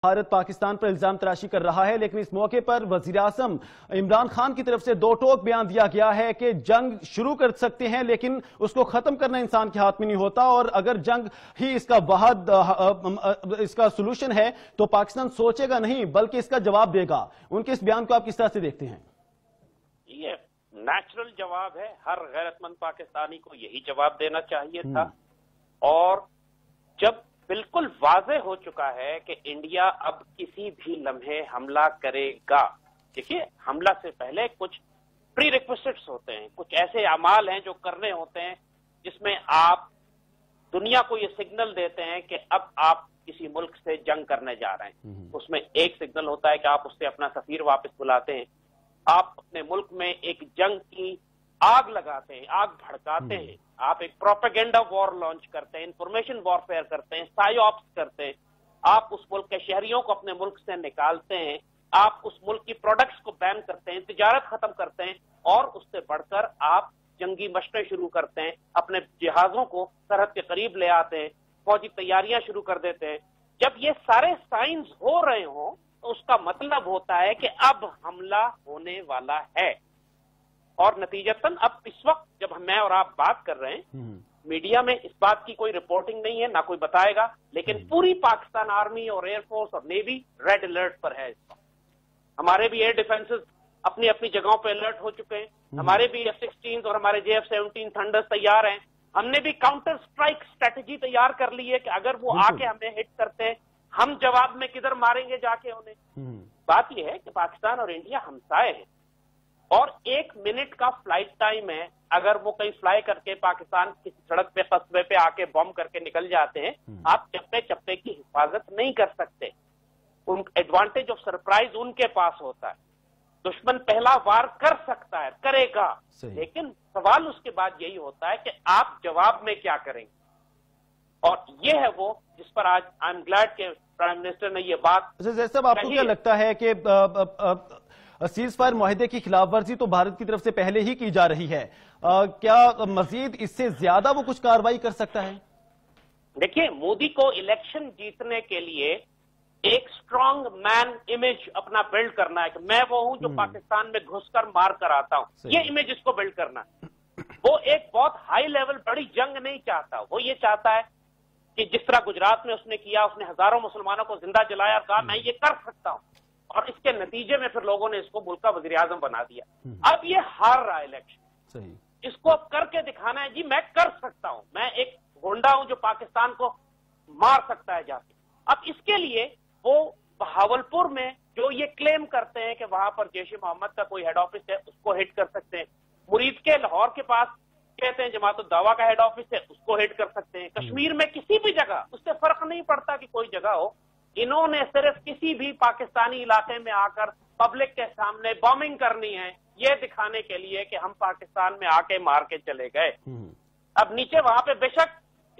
भारत पाकिस्तान पर इल्जाम तराशी कर रहा है, लेकिन इस मौके पर वजीर आज़म इमरान खान की तरफ से दो टोक बयान दिया गया है कि जंग शुरू कर सकते हैं लेकिन उसको खत्म करना इंसान के हाथ में नहीं होता, और अगर जंग ही इसका सोल्यूशन है तो पाकिस्तान सोचेगा नहीं बल्कि इसका जवाब देगा। उनके इस बयान को आप किस तरह से देखते हैं? ये नेचुरल जवाब है, हर गैरतमंद पाकिस्तानी को यही जवाब देना चाहिए था। और जब बिल्कुल वाज़ेह हो चुका है कि इंडिया अब किसी भी लम्हे हमला करेगा, देखिए हमला से पहले कुछ प्री रिक्विजिट्स होते हैं, कुछ ऐसे अमाल हैं जो करने होते हैं जिसमें आप दुनिया को ये सिग्नल देते हैं कि अब आप किसी मुल्क से जंग करने जा रहे हैं। उसमें एक सिग्नल होता है कि आप उससे अपना सफीर वापस बुलाते हैं, आप अपने मुल्क में एक जंग की आग लगाते हैं, आग भड़काते हैं, आप एक प्रोपेगेंडा वॉर लॉन्च करते हैं, इंफॉर्मेशन वॉरफेयर करते हैं, साइऑप्स करते हैं, आप उस मुल्क के शहरियों को अपने मुल्क से निकालते हैं, आप उस मुल्क की प्रोडक्ट्स को बैन करते हैं, तिजारत खत्म करते हैं, और उससे बढ़कर आप जंगी मशक़ें शुरू करते हैं, अपने जहाजों को सरहद के करीब ले आते हैं, फौजी तैयारियां शुरू कर देते हैं। जब ये सारे साइंस हो रहे हों तो उसका मतलब होता है कि अब हमला होने वाला है। और नतीजतन अब इस वक्त जब मैं और आप बात कर रहे हैं, मीडिया में इस बात की कोई रिपोर्टिंग नहीं है, ना कोई बताएगा, लेकिन पूरी पाकिस्तान आर्मी और एयरफोर्स और नेवी रेड अलर्ट पर है इस वक्त। हमारे भी एयर डिफेंसेस अपनी अपनी जगहों पर अलर्ट हो चुके हैं, हमारे भी F-16 और हमारे JF-17 थंडर्स तैयार हैं, हमने भी काउंटर स्ट्राइक स्ट्रेटेजी तैयार कर ली है कि अगर वो आके हमें हिट करते हैं हम जवाब में किधर मारेंगे जाके उन्हें। बात यह है कि पाकिस्तान और इंडिया हमसाए हैं और 1 मिनट का फ्लाइट टाइम है, अगर वो कहीं फ्लाई करके पाकिस्तान की सड़क पे कस्बे पे आके बॉम्ब करके निकल जाते हैं, आप चप्पे चप्पे की हिफाजत नहीं कर सकते। उन एडवांटेज ऑफ सरप्राइज उनके पास होता है, दुश्मन पहला वार कर सकता है, करेगा, लेकिन सवाल उसके बाद यही होता है कि आप जवाब में क्या करेंगे। और ये है वो जिस पर आज आई एम ग्लैड के प्राइम मिनिस्टर ने ये बात। साहब, आपको क्या लगता है कि सीज फायर मुआहदे की खिलाफ वर्जी तो भारत की तरफ से पहले ही की जा रही है, क्या मजीद इससे ज्यादा वो कुछ कार्रवाई कर सकता है? देखिए, मोदी को इलेक्शन जीतने के लिए एक स्ट्रांग मैन इमेज अपना बिल्ड करना है कि मैं वो हूं जो पाकिस्तान में घुसकर मार कर आता हूं, ये इमेज इसको बिल्ड करना है। वो एक बहुत हाई लेवल बड़ी जंग नहीं चाहता, वो ये चाहता है कि जिस तरह गुजरात में उसने किया, उसने हजारों मुसलमानों को जिंदा जलाया, कहा मैं ये कर सकता हूं, और इसके नतीजे में फिर लोगों ने इसको मुल्क का वजीर आजम बना दिया। अब ये हार रहा है इलेक्शन, इसको अब करके दिखाना है, जी मैं कर सकता हूं, मैं एक गुंडा हूं जो पाकिस्तान को मार सकता है जाके। अब इसके लिए वो बहावलपुर में जो ये क्लेम करते हैं कि वहां पर जैश ए मोहम्मद का कोई हेड ऑफिस है, उसको हिट कर सकते हैं। मुरीद के लाहौर के पास कहते हैं जमात उद दावा का हेड ऑफिस है, उसको हिट कर सकते हैं। कश्मीर में किसी भी जगह, उससे फर्क नहीं पड़ता कि कोई जगह हो, इन्होंने सिर्फ किसी भी पाकिस्तानी इलाके में आकर पब्लिक के सामने बॉम्बिंग करनी है, ये दिखाने के लिए कि हम पाकिस्तान में आके मार के चले गए। अब नीचे वहां पे बेशक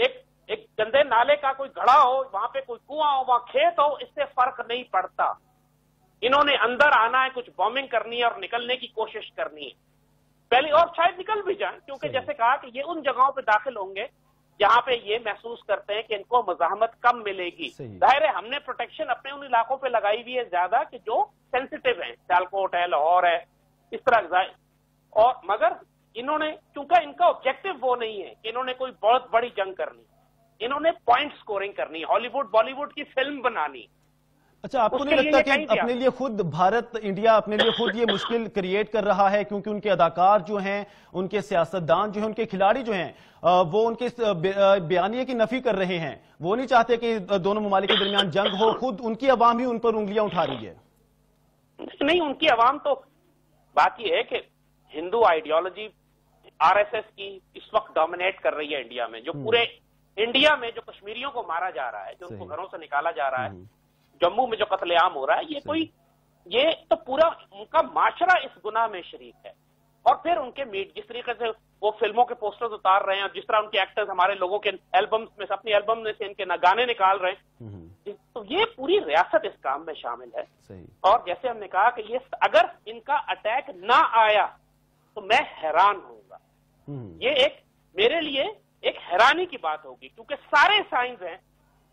एक गंदे नाले का कोई घड़ा हो, वहां पे कोई कुआं हो, वहां खेत हो, इससे फर्क नहीं पड़ता। इन्होंने अंदर आना है, कुछ बॉम्बिंग करनी है और निकलने की कोशिश करनी है पहले, और शायद निकल भी जाए, क्योंकि जैसे कहा कि ये उन जगहों पे दाखिल होंगे जहां पे ये महसूस करते हैं कि इनको मज़ाहमत कम मिलेगी। जाहिर है हमने प्रोटेक्शन अपने उन इलाकों पे लगाई हुई है ज्यादा कि जो सेंसिटिव हैं, सियालकोट है, लाहौर है, इस तरह। और मगर इन्होंने, क्योंकि इनका ऑब्जेक्टिव वो नहीं है कि इन्होंने कोई बहुत बड़ी जंग करनी, इन्होंने पॉइंट स्कोरिंग करनी, हॉलीवुड बॉलीवुड की फिल्म बनानी। अच्छा, आपको नहीं लगता कि अपने लिए खुद भारत, इंडिया अपने लिए खुद ये मुश्किल क्रिएट कर रहा है, क्योंकि उनके अदाकार जो हैं, उनके सियासतदान जो हैं, उनके खिलाड़ी जो हैं, वो उनके बयानिए की नफी कर रहे हैं, वो नहीं चाहते कि दोनों ममालिक के दरमियान जंग हो, खुद उनकी अवाम ही उन पर उंगलियां उठा रही है। नहीं, उनकी अवाम तो, बात यह है कि हिंदू आइडियोलॉजी RSS की इस वक्त डोमिनेट कर रही है इंडिया में, जो पूरे इंडिया में जो कश्मीरियों को मारा जा रहा है, जो उनको घरों से निकाला जा रहा है, जम्मू में जो कत्लेआम हो रहा है, ये तो पूरा उनका माशरा इस गुनाह में शरीक है। और फिर उनके जिस तरीके से वो फिल्मों के पोस्टर्स उतार रहे हैं, जिस तरह उनके एक्टर्स हमारे लोगों के एल्बम्स में, अपनी एल्बम में से इनके गाने निकाल रहे हैं, तो ये पूरी रियासत इस काम में शामिल है। और जैसे हमने कहा कि ये अगर इनका अटैक ना आया तो मैं हैरान होऊंगा, ये एक मेरे लिए एक हैरानी की बात होगी, क्योंकि सारे साइंस हैं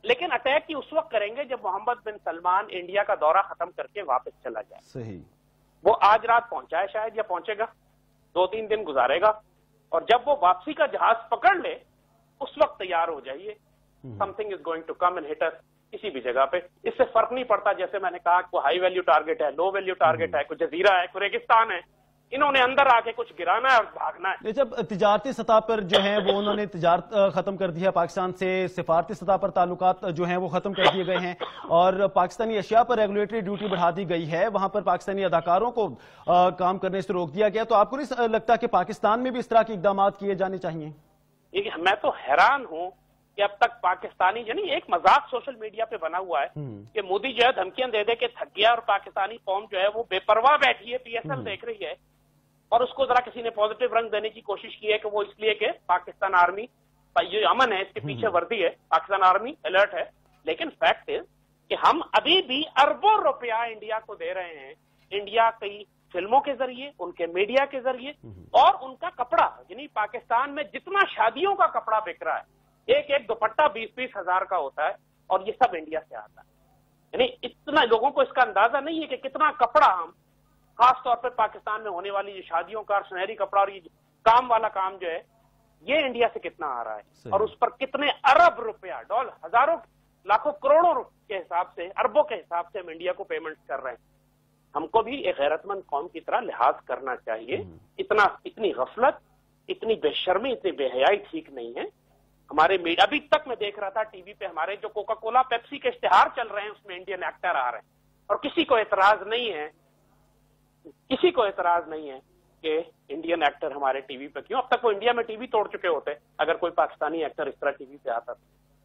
لیکن اٹیک کی اس وقت کریں گے جب محمد بن سلمان انڈیا کا دورہ ختم کر کے واپس چلا جائے. صحیح. وہ آج رات پہنچا ہے شاید یا پہنچے گا, 2-3 دن گزارے گا, اور جب وہ واپسی کا جہاز پکڑ لے اس وقت تیار ہو جائیے. Something is going to come and hit us کسی بھی جگہ پہ. اس سے فرق نہیں پڑتا, جیسے میں نے کہا کوئی ہائی ویلیو ٹارگٹ ہے, لو ویلیو ٹارگٹ ہے, کوئی جزیرہ ہے, کوئی ریگستان ہے, انہوں نے اندر آ کے کچھ گرانا ہے اور بھاگنا ہے. جب تجارتی سطح پر جو ہیں وہ انہوں نے تجارت ختم کر دی ہے پاکستان سے, سفارتی سطح پر تعلقات جو ہیں وہ ختم کر دیے گئے ہیں, اور پاکستانی اشیاء پر ریگولیٹری ڈیوٹی بڑھا دی گئی ہے, وہاں پر پاکستانی اداکاروں کو کام کرنے سے روک دیا گیا, تو آپ کو نہیں لگتا کہ پاکستان میں بھی اس طرح کے اقدامات کیے جانے چاہیے؟ میں تو حیران ہوں کہ اب تک پاکستانی یعنی ایک مذاق سوشل میڈیا پہ بنا ہوا ہے کہ مودی جو ہے دھمکیاں دے دے کے تھک گیا, اور پاکستانی قوم جو ہے وہ بے پرواہ بیٹھی ہے, پی ایس ایل دیکھ رہی ہے, اور اس کو ذرا کسی نے پازیٹو رنگ دینے کی کوشش کی ہے کہ وہ اس لیے کہ پاکستان آرمی یہ امن ہے, اس کے پیچھے وردی ہے, پاکستان آرمی الرٹ ہے. لیکن فیکٹ ہے کہ ہم ابھی بھی اربوں روپیہ انڈیا کو دے رہے ہیں. انڈیا کئی فلموں کے ذریعے, ان کے میڈیا کے ذریعے, اور ان کا کپڑا, یعنی پاکستان میں جتنا شادیوں کا کپڑا بک رہا ہے, ایک دوپٹہ 20-20 ہزار کا ہوتا ہے, اور یہ سب انڈیا سے آتا ہے. یعنی اتنا لوگوں کو اس کا اندازہ نہیں ہے کہ کتنا کپڑا ہم, خاص طور پہ پاکستان میں ہونے والی یہ شادیوں کا سنہری کپڑا اور یہ کام والا کام جو ہے, یہ انڈیا سے کتنا آ رہا ہے, اور اس پر کتنے ارب روپیہ, ڈالر, ہزاروں لاکھوں کروڑوں کے حساب سے, اربوں کے حساب سے ہم انڈیا کو پیمنٹ کر رہے ہیں. ہم کو بھی ایک غیرت مند قوم کی طرح لحاظ کرنا چاہیے. اتنی غفلت, اتنی بے شرمی, اتنی بے حیائی ٹھیک نہیں ہے. ہمارے میڈیا, ابھی تک میں دیکھ رہا تھا ٹی وی پہ ہمارے جو کوکا کولا پیپسی کے اشتہار چل رہے ہیں اس میں انڈین ایکٹر آ رہے ہیں, اور کسی کو اعتراض نہیں ہے کہ انڈین ایکٹر ہمارے ٹی وی پہ کیوں. اب تک وہ انڈیا میں ٹی وی توڑ چکے ہوتے اگر کوئی پاکستانی ایکٹر اس طرح ٹی وی پہ آتا.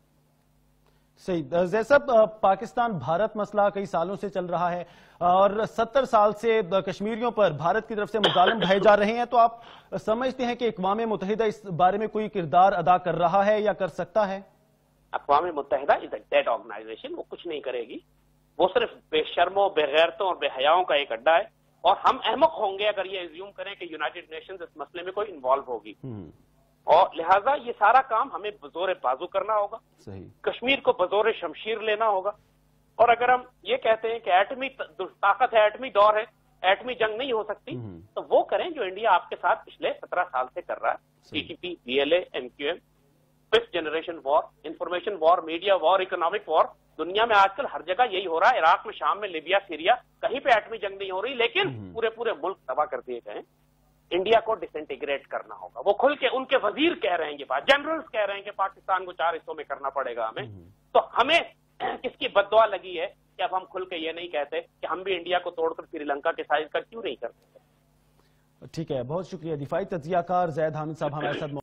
صحیح. زید صاحب, پاکستان بھارت مسئلہ کئی سالوں سے چل رہا ہے, اور 70 سال سے کشمیریوں پر بھارت کی طرف سے مظالم ڈھائے جا رہے ہیں, تو آپ سمجھتے ہیں کہ اقوام متحدہ اس بارے میں کوئی کردار ادا کر رہا ہے یا کر سکتا ہے؟ اقوام متحدہ از اے ڈیڈ آرگنائزیشن, وہ کچھ نہیں کرے گی. وہ صرف بے شرموں, بے غیرتوں اور بے حیاؤں کا ایک اڈا ہے, اور ہم احمق ہوں گے اگر یہ ایزیوم کریں کہ یونائٹڈ نیشنز اس مسئلے میں کوئی انوالو ہوگی. اور لہٰذا یہ سارا کام ہمیں بزور بازو کرنا ہوگا. کشمیر کو بزور شمشیر لینا ہوگا. اور اگر ہم یہ کہتے ہیں کہ ایٹمی طاقت ہے, ایٹمی دور ہے, ایٹمی جنگ نہیں ہو سکتی, تو وہ کریں جو انڈیا آپ کے ساتھ پچھلے 17 سال سے کر رہا ہے. T T P, B L A, M Q M, 5th generation war, information war, media war, economic war. دنیا میں آج کل ہر جگہ یہی ہو رہا ہے. عراق میں, شام میں, لیبیا, سیریا, کہیں پہ ایٹمی جنگ نہیں ہو رہی, لیکن پورے ملک تباہ کر دیے گئے. انڈیا کو ڈس انٹیگریٹ کرنا ہوگا. وہ کھل کے, ان کے وزیر کہہ رہے ہیں, یہ بات جنرلز کہہ رہے ہیں کہ پاکستان کو 4 حصوں میں کرنا پڑے گا ہمیں. تو ہمیں کس کی بد دعا لگی ہے کہ اب ہم کھل کے یہ نہیں کہتے کہ ہم بھی انڈیا کو توڑ کر سری لنکا کے سائز کا کیوں نہیں کرتے. ٹھیک ہے, بہت شکریہ. دفاعی تجزیہ کار زید حامد صاحب ہمارے ساتھ